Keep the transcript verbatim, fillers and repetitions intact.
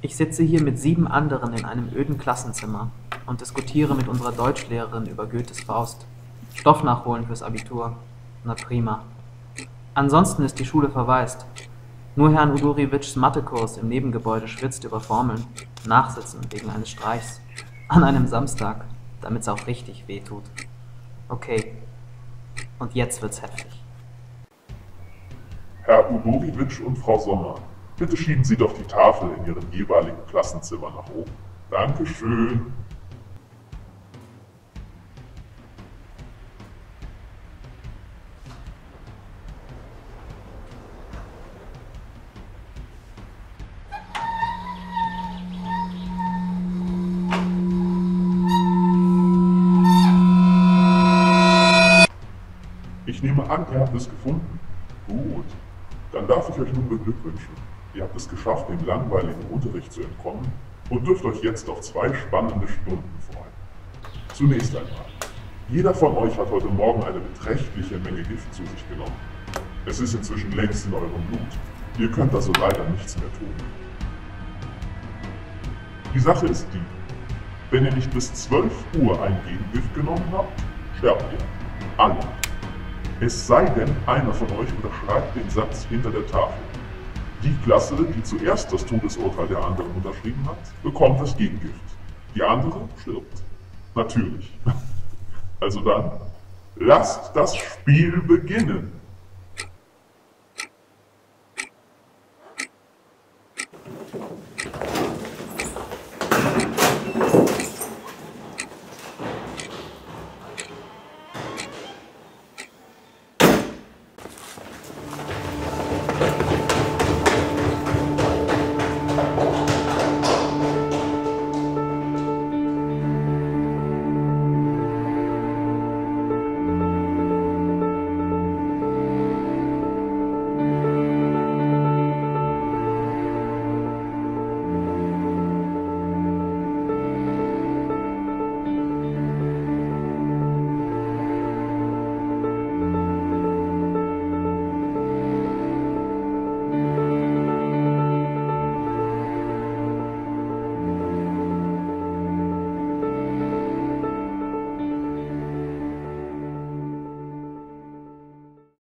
Ich sitze hier mit sieben anderen in einem öden Klassenzimmer und diskutiere mit unserer Deutschlehrerin über Goethes Faust. Stoff nachholen fürs Abitur. Na prima. Ansonsten ist die Schule verwaist. Nur Herrn Udurjewitschs Mathekurs im Nebengebäude schwitzt über Formeln. Nachsitzen wegen eines Streichs. An einem Samstag, damit's auch richtig weh tut. Okay. Und jetzt wird's heftig. Herr Udurjewitsch und Frau Sommer, bitte schieben Sie doch die Tafel in Ihren jeweiligen Klassenzimmer nach oben. Dankeschön. Ich nehme an, ihr habt es gefunden. Gut. Dann darf ich euch nun beglückwünschen. Ihr habt es geschafft, dem langweiligen Unterricht zu entkommen und dürft euch jetzt auf zwei spannende Stunden freuen. Zunächst einmal. Jeder von euch hat heute Morgen eine beträchtliche Menge Gift zu sich genommen. Es ist inzwischen längst in eurem Blut. Ihr könnt also leider nichts mehr tun. Die Sache ist die, wenn ihr nicht bis zwölf Uhr ein Gegengift genommen habt, sterbt ihr. Alle. Es sei denn, einer von euch unterschreibt den Satz hinter der Tafel. Die Klasse, die zuerst das Todesurteil der anderen unterschrieben hat, bekommt das Gegengift. Die andere stirbt. Natürlich. Also dann, lasst das Spiel beginnen.